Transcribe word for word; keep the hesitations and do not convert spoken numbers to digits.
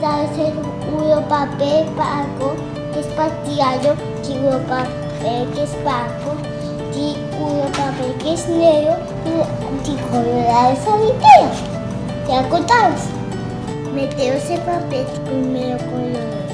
ser uno papel pago, que es patriado, y uno papel que es pago, y uno papel que es negro, y colorado es solitario. ¿Te acordás? Meteo ese papel primero color.